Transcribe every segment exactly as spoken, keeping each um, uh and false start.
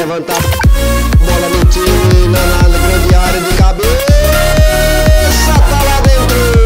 levantar. Bola no time, na, na grande área de cabeça. Tá lá dentro.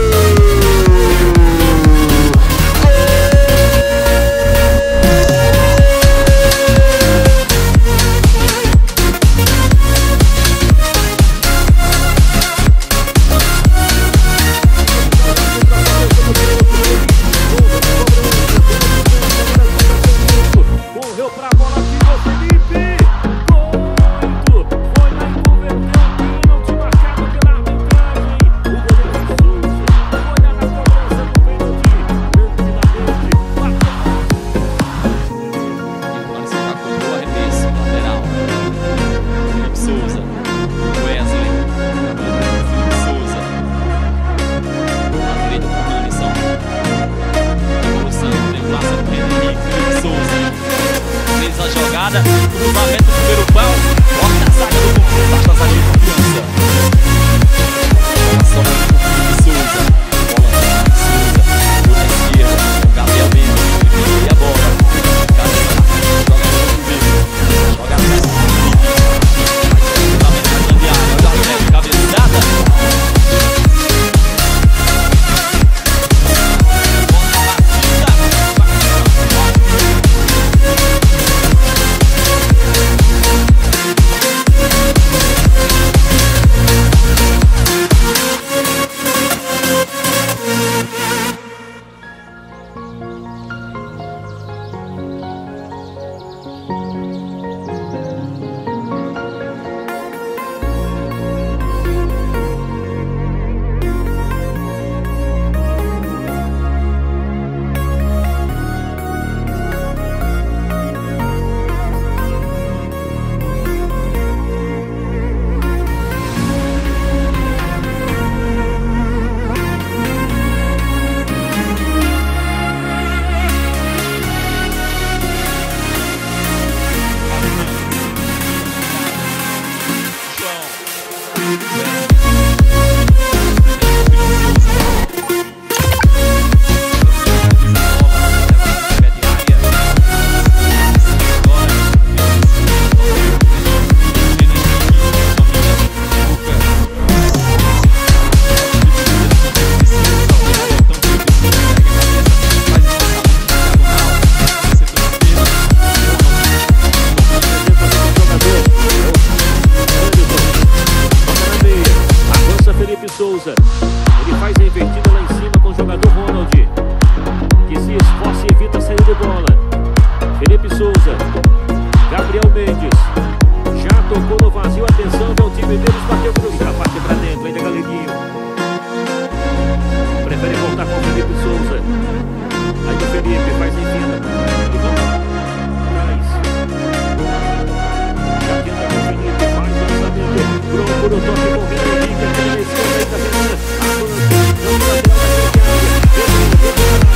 Correu pra bola, tirou Felipe. Gol! Foi na inconversão, pênalti marcado pela arbitragem. O goleiro Souza olha na cobrança do pênalti. Tranquilamente, Parece que tacou o arremesso lateral. Felipe Souza, Wesley, Felipe Souza, na direita do Anderson. Evolução, driblação do Henrique, Felipe Souza. Fez a jogada, cruzamento do primeiro pau, corta a zaga do Confiança, baixa a zaga de Confiança. Só o Felipe Souza, bola do Felipe Souza, por na esquerda, o Gabriel Mendes, ele e a bola. Cabeça na frente, joga no outro meio, joga a peça do Felipe. Cruzamento na grande área, o Gabriel, cabeçada. Souza, ele faz a invertida lá em cima com o jogador Ronald, que se esforça e evita a saída de bola. Felipe Souza, Gabriel Mendes, já tocou no vazio, atenção, já o time deles bateu pro já parte pra dentro, ainda Galeguinho. Prefere voltar com o Felipe Souza. Aí o Felipe faz a invertida. E vamos atrás. Já tenta com o Felipe, faz o lançamento. Procura o toque com o Henrique, aqui na esquerda, aí tá vendo. Vamos lateral da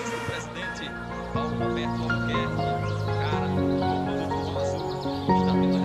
Paulo Roberto Albuquerque, cara, o comando do Azul, está tentando